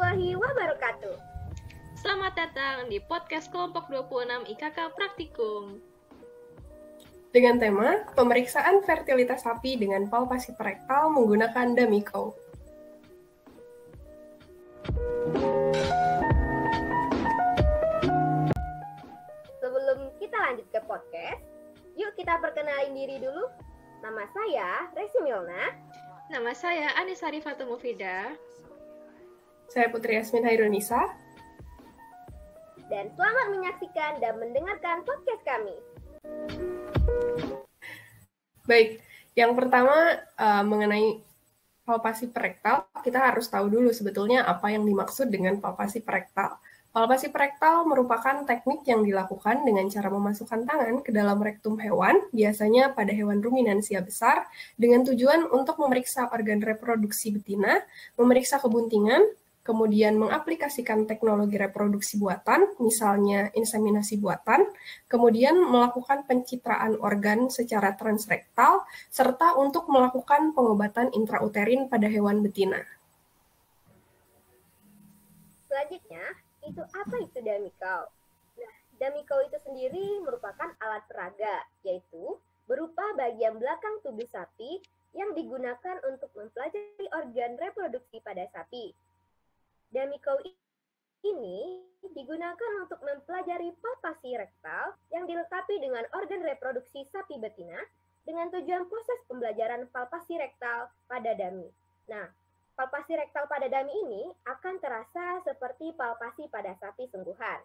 warahmatullahi wabarakatuh. Selamat datang di podcast kelompok 26 IKK Praktikum. Dengan tema, pemeriksaan fertilitas sapi dengan palpasi rektal menggunakan Damico. Sebelum kita lanjut ke podcast, yuk kita perkenalin diri dulu. Nama saya Resi Milna. Nama saya Anissa Rifatul Mufida. Saya Putri Yasmin Hairunisa. Dan selamat menyaksikan dan mendengarkan podcast kami. Baik, yang pertama mengenai palpasi rektal, kita harus tahu dulu sebetulnya apa yang dimaksud dengan palpasi rektal. Palpasi rektal merupakan teknik yang dilakukan dengan cara memasukkan tangan ke dalam rektum hewan, biasanya pada hewan ruminansia besar, dengan tujuan untuk memeriksa organ reproduksi betina, memeriksa kebuntingan, kemudian mengaplikasikan teknologi reproduksi buatan, misalnya inseminasi buatan, kemudian melakukan pencitraan organ secara transrektal, serta untuk melakukan pengobatan intrauterin pada hewan betina. Selanjutnya, apa itu Damico? Nah, Damico itu sendiri merupakan alat peraga, yaitu berupa bagian belakang tubuh sapi yang digunakan untuk mempelajari organ reproduksi pada sapi. Damico ini digunakan untuk mempelajari palpasi rektal yang dilengkapi dengan organ reproduksi sapi betina dengan tujuan proses pembelajaran palpasi rektal pada dami. Nah, palpasi rektal pada dami ini akan terasa seperti palpasi pada sapi sungguhan.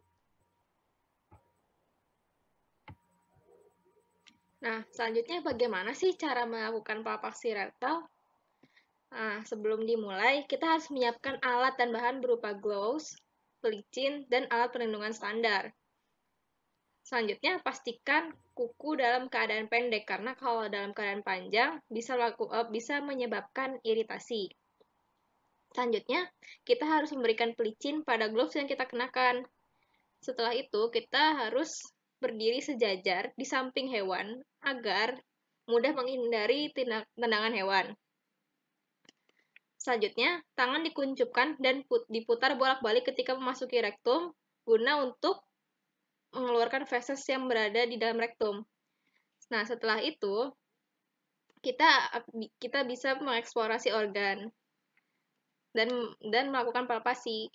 Nah, selanjutnya bagaimana sih cara melakukan palpasi rektal? Nah, sebelum dimulai, kita harus menyiapkan alat dan bahan berupa gloves, pelicin, dan alat perlindungan standar. Selanjutnya, pastikan kuku dalam keadaan pendek, karena kalau dalam keadaan panjang bisa menyebabkan iritasi. Selanjutnya, kita harus memberikan pelicin pada gloves yang kita kenakan. Setelah itu, kita harus berdiri sejajar di samping hewan agar mudah menghindari tendangan hewan. Selanjutnya, tangan dikuncupkan dan diputar bolak-balik ketika memasuki rektum guna untuk mengeluarkan feses yang berada di dalam rektum. Nah, setelah itu, kita bisa mengeksplorasi organ dan melakukan palpasi.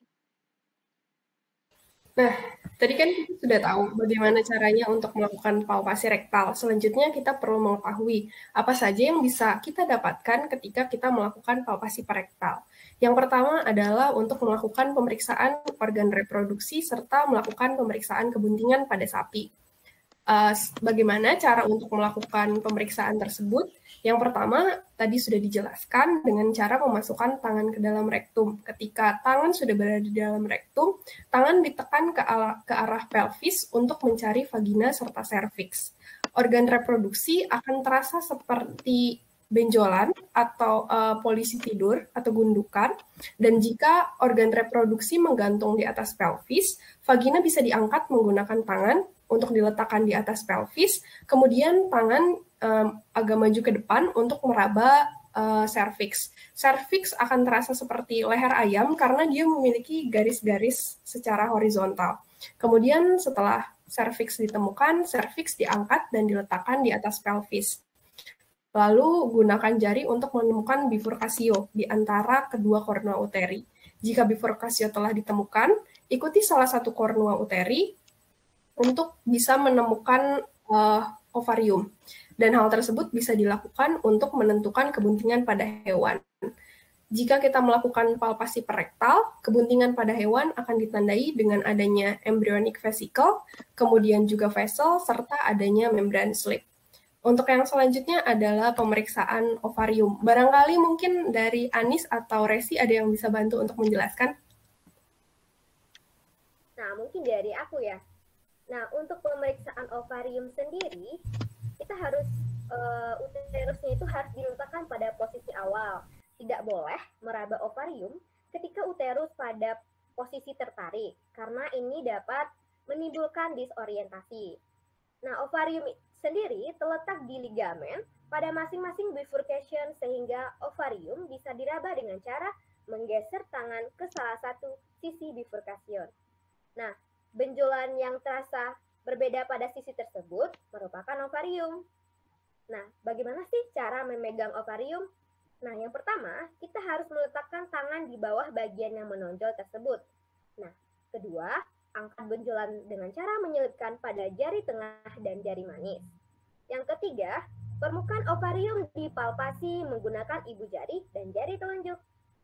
Nah, tadi kan kita sudah tahu bagaimana caranya untuk melakukan palpasi rektal. Selanjutnya kita perlu mengetahui apa saja yang bisa kita dapatkan ketika kita melakukan palpasi rektal. Yang pertama adalah untuk melakukan pemeriksaan organ reproduksi serta melakukan pemeriksaan kebuntingan pada sapi. Bagaimana cara untuk melakukan pemeriksaan tersebut? Yang pertama, tadi sudah dijelaskan dengan cara memasukkan tangan ke dalam rektum. Ketika tangan sudah berada di dalam rektum, tangan ditekan ke arah pelvis untuk mencari vagina serta serviks. Organ reproduksi akan terasa seperti benjolan atau polisi tidur atau gundukan, dan jika organ reproduksi menggantung di atas pelvis, vagina bisa diangkat menggunakan tangan untuk diletakkan di atas pelvis, kemudian tangan agak maju ke depan untuk meraba serviks. Serviks akan terasa seperti leher ayam karena dia memiliki garis-garis secara horizontal. Kemudian setelah serviks ditemukan, serviks diangkat dan diletakkan di atas pelvis. Lalu gunakan jari untuk menemukan bifurkasio di antara kedua kornua uteri. Jika bifurkasio telah ditemukan, ikuti salah satu kornua uteri untuk bisa menemukan ovarium. Dan hal tersebut bisa dilakukan untuk menentukan kebuntingan pada hewan. Jika kita melakukan palpasi rektal, kebuntingan pada hewan akan ditandai dengan adanya embryonic vesicle, kemudian juga vessel, serta adanya membran slip. Untuk yang selanjutnya adalah pemeriksaan ovarium. Barangkali mungkin dari Anis atau Resi ada yang bisa bantu untuk menjelaskan? Nah, mungkin dari aku ya. Nah, untuk pemeriksaan ovarium sendiri, kita harus uterusnya itu harus diletakkan pada posisi awal. Tidak boleh meraba ovarium ketika uterus pada posisi tertarik, karena ini dapat menimbulkan disorientasi. Nah, ovarium sendiri terletak di ligamen pada masing-masing bifurcation sehingga ovarium bisa diraba dengan cara menggeser tangan ke salah satu sisi bifurkation. Nah, benjolan yang terasa berbeda pada sisi tersebut merupakan ovarium. Nah, bagaimana sih cara memegang ovarium? Nah, yang pertama, kita harus meletakkan tangan di bawah bagian yang menonjol tersebut. Nah, kedua, angkat benjolan dengan cara menyelipkan pada jari tengah dan jari manis. Yang ketiga, permukaan ovarium dipalpasi menggunakan ibu jari dan jari telunjuk.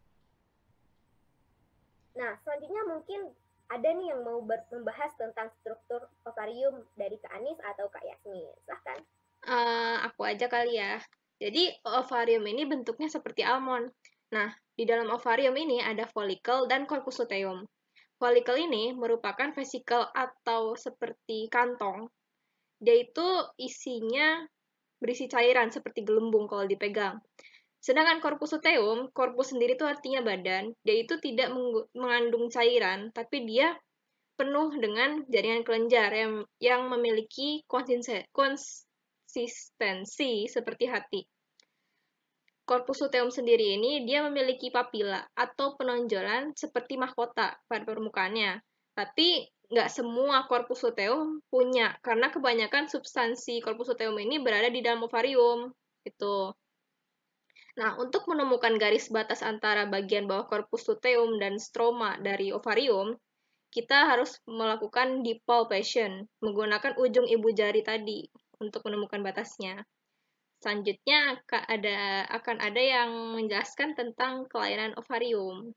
Nah, selanjutnya mungkin ada nih yang mau membahas tentang struktur ovarium dari Kak Anis atau Kak Yasmin. Silahkan. Aku aja kali ya. Jadi, ovarium ini bentuknya seperti almond. Nah, di dalam ovarium ini ada folikel dan corpus luteum. Folikel ini merupakan vesikel atau seperti kantong. Dia itu isinya berisi cairan seperti gelembung kalau dipegang. Sedangkan corpus luteum, corpus sendiri itu artinya badan, dia itu tidak mengandung cairan, tapi dia penuh dengan jaringan kelenjar yang memiliki konsistensi seperti hati. Corpus luteum sendiri ini dia memiliki papila atau penonjolan seperti mahkota pada permukaannya. Tapi nggak semua corpus luteum punya, karena kebanyakan substansi corpus luteum ini berada di dalam ovarium. Gitu. Nah, untuk menemukan garis batas antara bagian bawah corpus luteum dan stroma dari ovarium, kita harus melakukan deep palpation menggunakan ujung ibu jari tadi untuk menemukan batasnya. Selanjutnya akan ada yang menjelaskan tentang kelainan ovarium.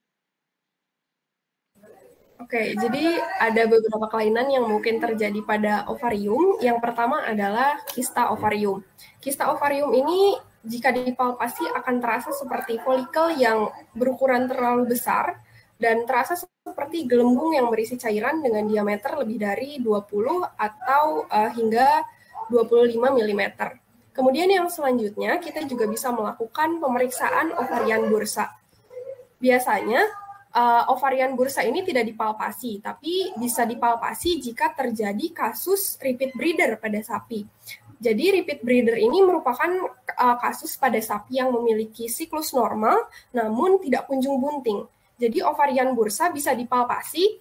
Oke, jadi ada beberapa kelainan yang mungkin terjadi pada ovarium. Yang pertama adalah kista ovarium. Kista ovarium ini jika dipalpasi akan terasa seperti folikel yang berukuran terlalu besar dan terasa seperti gelembung yang berisi cairan dengan diameter lebih dari 20 atau hingga 25 mm. Kemudian yang selanjutnya, kita juga bisa melakukan pemeriksaan ovarian bursa. Biasanya, ovarian bursa ini tidak dipalpasi, tapi bisa dipalpasi jika terjadi kasus repeat breeder pada sapi. Jadi repeat breeder ini merupakan kasus pada sapi yang memiliki siklus normal, namun tidak kunjung bunting. Jadi ovarian bursa bisa dipalpasi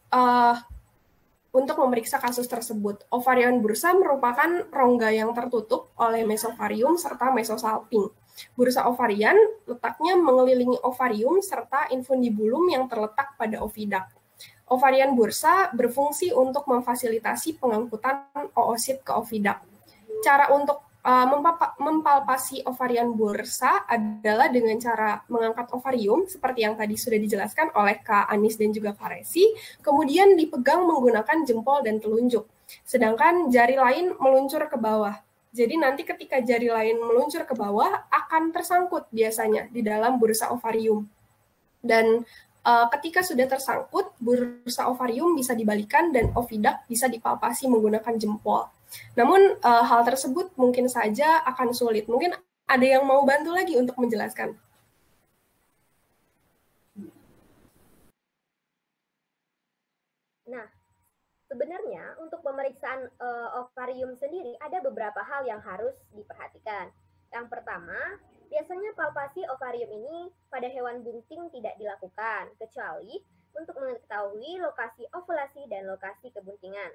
untuk memeriksa kasus tersebut. Ovarian bursa merupakan rongga yang tertutup oleh mesovarium serta mesosalping. Bursa ovarian letaknya mengelilingi ovarium serta infundibulum yang terletak pada oviduct. Ovarian bursa berfungsi untuk memfasilitasi pengangkutan oosit ke oviduct. Cara untuk mempalpasi ovarian bursa adalah dengan cara mengangkat ovarium seperti yang tadi sudah dijelaskan oleh Kak Anis dan juga Kak Resi, kemudian dipegang menggunakan jempol dan telunjuk. Sedangkan jari lain meluncur ke bawah. Jadi nanti ketika jari lain meluncur ke bawah akan tersangkut biasanya di dalam bursa ovarium. Dan ketika sudah tersangkut, bursa ovarium bisa dibalikan dan oviduct bisa dipalpasi menggunakan jempol. Namun hal tersebut mungkin saja akan sulit. Mungkin ada yang mau bantu lagi untuk menjelaskan. Nah, sebenarnya untuk pemeriksaan ovarium sendiri ada beberapa hal yang harus diperhatikan. Yang pertama, biasanya palpasi ovarium ini pada hewan bunting tidak dilakukan, kecuali untuk mengetahui lokasi ovulasi dan lokasi kebuntingan.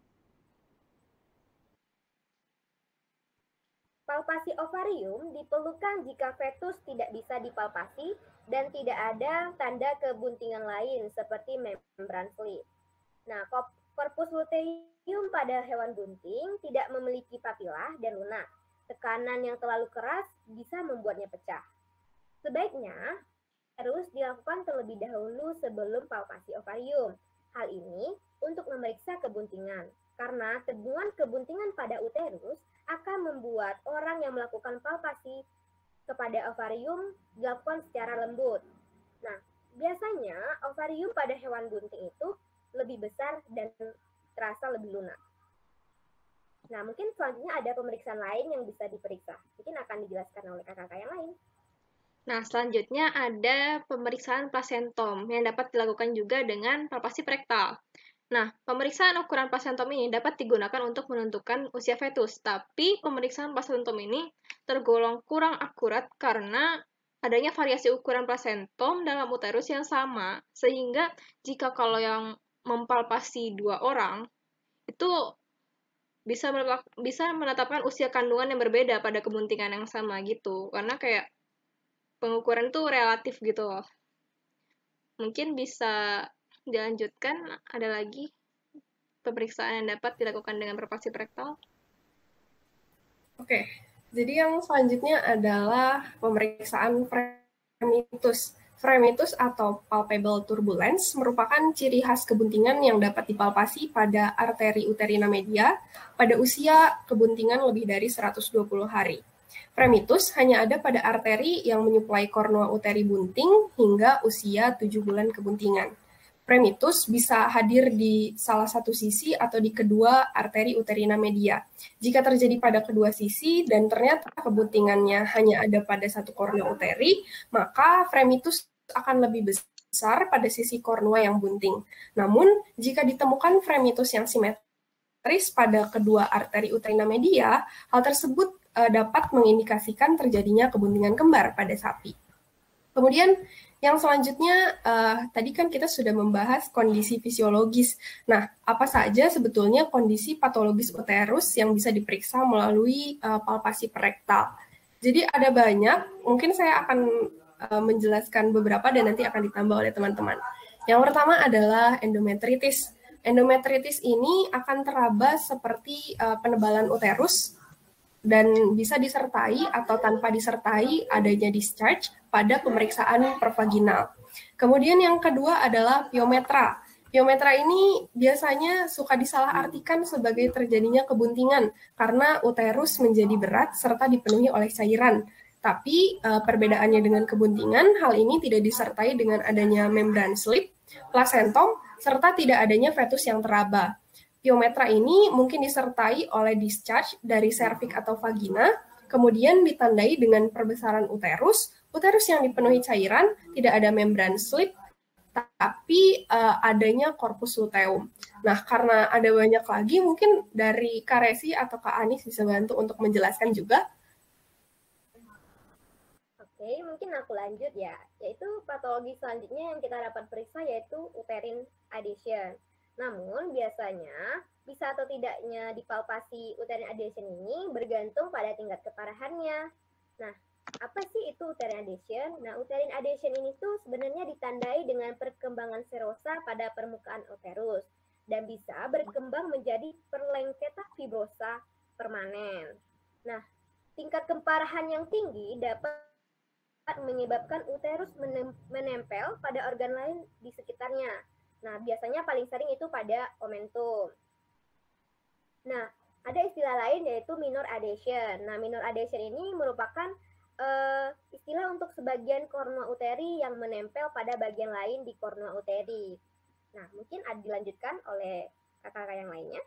Palpasi ovarium diperlukan jika fetus tidak bisa dipalpasi dan tidak ada tanda kebuntingan lain seperti membran slit. Nah, corpus luteum pada hewan bunting tidak memiliki papila dan lunak. Tekanan yang terlalu keras bisa membuatnya pecah. Sebaiknya harus dilakukan terlebih dahulu sebelum palpasi ovarium. Hal ini untuk memeriksa kebuntingan, karena temuan kebuntingan pada uterus akan membuat orang yang melakukan palpasi kepada ovarium dilakukan secara lembut. Nah, biasanya ovarium pada hewan bunting itu lebih besar dan terasa lebih lunak. Nah, mungkin selanjutnya ada pemeriksaan lain yang bisa diperiksa. Mungkin akan dijelaskan oleh kakak-kakak yang lain. Nah, selanjutnya ada pemeriksaan plasentom yang dapat dilakukan juga dengan palpasi rektal. Nah, pemeriksaan ukuran plasentom ini dapat digunakan untuk menentukan usia fetus, tapi pemeriksaan plasentom ini tergolong kurang akurat karena adanya variasi ukuran plasentom dalam uterus yang sama, sehingga jika kalau yang mempalpasi 2 orang, itu bisa menetapkan usia kandungan yang berbeda pada kebuntingan yang sama gitu. Karena kayak pengukuran tuh relatif gitu loh. Mungkin bisa dilanjutkan, ada lagi pemeriksaan yang dapat dilakukan dengan palpasi rektal. Oke, jadi yang selanjutnya adalah pemeriksaan fremitus. Fremitus atau palpable turbulence merupakan ciri khas kebuntingan yang dapat dipalpasi pada arteri uterina media pada usia kebuntingan lebih dari 120 hari. Fremitus hanya ada pada arteri yang menyuplai kornua uteri bunting hingga usia 7 bulan kebuntingan. Fremitus bisa hadir di salah satu sisi atau di kedua arteri uterina media. Jika terjadi pada kedua sisi dan ternyata kebuntingannya hanya ada pada satu kornua uteri, maka fremitus akan lebih besar pada sisi kornua yang bunting. Namun, jika ditemukan fremitus yang simetris pada kedua arteri uterina media, hal tersebut dapat mengindikasikan terjadinya kebuntingan kembar pada sapi. Kemudian yang selanjutnya, tadi kan kita sudah membahas kondisi fisiologis. Nah, apa saja sebetulnya kondisi patologis uterus yang bisa diperiksa melalui palpasi perektal? Jadi ada banyak, mungkin saya akan menjelaskan beberapa dan nanti akan ditambah oleh teman-teman. Yang pertama adalah endometritis. Endometritis ini akan teraba seperti penebalan uterus, dan bisa disertai atau tanpa disertai adanya discharge pada pemeriksaan pervaginal. Kemudian yang kedua adalah piometra. Piometra ini biasanya suka disalahartikan sebagai terjadinya kebuntingan karena uterus menjadi berat serta dipenuhi oleh cairan. Tapi perbedaannya dengan kebuntingan, hal ini tidak disertai dengan adanya membran slip, plasentom, serta tidak adanya fetus yang teraba. Piometra ini mungkin disertai oleh discharge dari serviks atau vagina, kemudian ditandai dengan perbesaran uterus yang dipenuhi cairan, tidak ada membran slip, tapi adanya corpus luteum. Nah, karena ada banyak lagi, mungkin dari Kak Resi atau Kak Anis bisa bantu untuk menjelaskan juga. Oke, mungkin aku lanjut ya, yaitu patologi selanjutnya yang kita dapat periksa yaitu uterine adhesion. Namun, biasanya bisa atau tidaknya dipalpasi uterine adhesion ini bergantung pada tingkat keparahannya. Nah, apa sih itu uterine adhesion? Nah, uterine adhesion ini tuh sebenarnya ditandai dengan perkembangan serosa pada permukaan uterus dan bisa berkembang menjadi perlengketan fibrosa permanen. Nah, tingkat keparahan yang tinggi dapat menyebabkan uterus menempel pada organ lain di sekitarnya. Nah, biasanya paling sering itu pada omentum. Nah, ada istilah lain yaitu minor adhesion. Nah, minor adhesion ini merupakan istilah untuk sebagian kornua uteri yang menempel pada bagian lain di kornua uteri. Nah, mungkin dilanjutkan oleh kakak-kakak yang lainnya.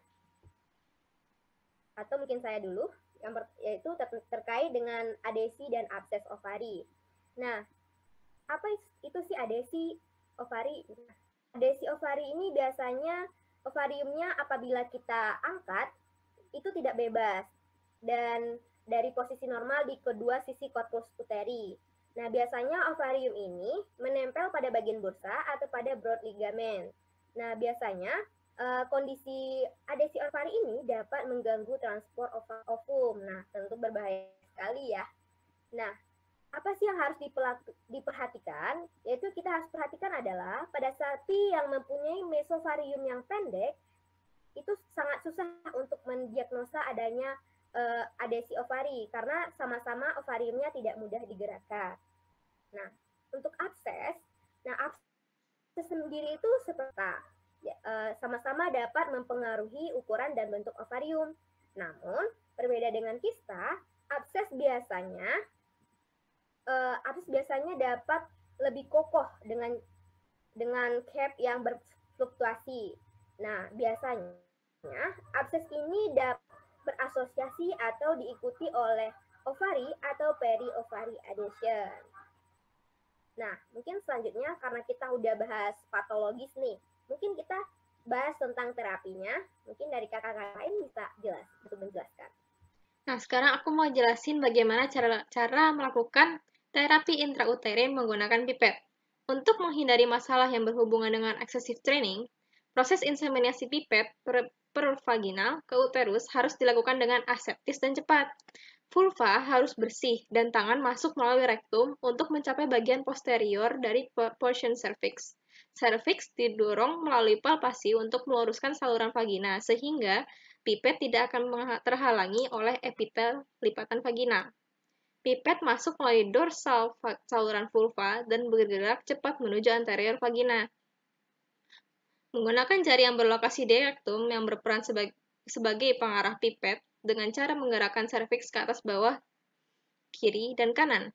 Atau mungkin saya dulu, yaitu terkait dengan adesi dan abses ovari. Nah, apa itu sih adesi ovari? Adesi ovari ini biasanya ovariumnya apabila kita angkat itu tidak bebas dan dari posisi normal di kedua sisi corpus uteri. Nah, biasanya ovarium ini menempel pada bagian bursa atau pada broad ligament. Nah, biasanya kondisi adesi ovari ini dapat mengganggu transport ovum. Nah, tentu berbahaya sekali ya. Nah, apa sih yang harus diperhatikan? Yaitu kita harus perhatikan adalah pada sapi yang mempunyai mesovarium yang pendek, itu sangat susah untuk mendiagnosa adanya adesi ovari karena sama-sama ovariumnya tidak mudah digerakkan. Nah, untuk abses sendiri itu seperti sama-sama dapat mempengaruhi ukuran dan bentuk ovarium. Namun, berbeda dengan kista, abses biasanya dapat lebih kokoh dengan cap yang berfluktuasi. Nah, biasanya abses ini dapat berasosiasi atau diikuti oleh ovari atau peri-ovari adhesion. Nah, mungkin selanjutnya karena kita udah bahas patologis nih, mungkin kita bahas tentang terapinya. Mungkin dari kakak-kakak lain bisa menjelaskan. Nah, sekarang aku mau jelasin bagaimana cara melakukan Terapi intrauterin menggunakan pipet. Untuk menghindari masalah yang berhubungan dengan excessive training, proses inseminasi pipet pervaginal ke uterus harus dilakukan dengan aseptis dan cepat. Vulva harus bersih dan tangan masuk melalui rektum untuk mencapai bagian posterior dari portion cervix. Cervix didorong melalui palpasi untuk meluruskan saluran vagina, sehingga pipet tidak akan terhalangi oleh epitel lipatan vagina. Pipet masuk melalui dorsal saluran vulva dan bergerak cepat menuju anterior vagina. Menggunakan jari yang berlokasi di rektum yang berperan sebagai pengarah pipet dengan cara menggerakkan serviks ke atas bawah, kiri, dan kanan.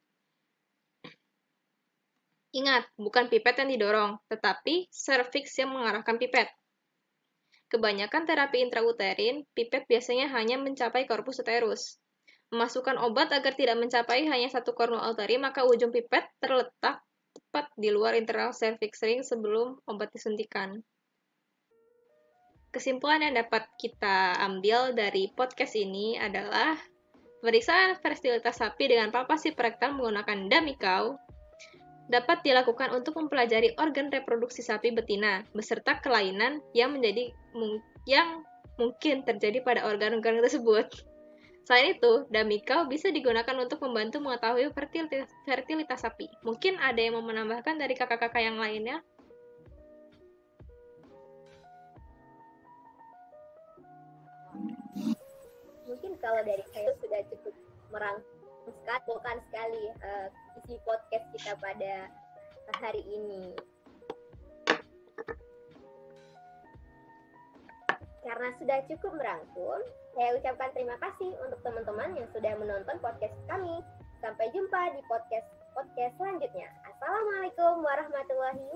Ingat, bukan pipet yang didorong, tetapi serviks yang mengarahkan pipet. Kebanyakan terapi intrauterin, pipet biasanya hanya mencapai corpus uterus. Memasukkan obat agar tidak mencapai hanya satu cornu alteri, maka ujung pipet terletak tepat di luar internal cervix ring sebelum obat disuntikan. Kesimpulan yang dapat kita ambil dari podcast ini adalah pemeriksaan fertilitas sapi dengan palpasi rektal menggunakan dummy cow dapat dilakukan untuk mempelajari organ reproduksi sapi betina beserta kelainan yang mungkin terjadi pada organ-organ tersebut. Selain itu, dummy cow bisa digunakan untuk membantu mengetahui fertilitas sapi. Mungkin ada yang mau menambahkan dari kakak-kakak yang lainnya? Mungkin kalau dari saya sudah cukup merangkumkan sekali isi podcast kita pada hari ini. Karena sudah cukup merangkum, saya ucapkan terima kasih untuk teman-teman yang sudah menonton podcast kami. Sampai jumpa di podcast selanjutnya. Assalamualaikum warahmatullahi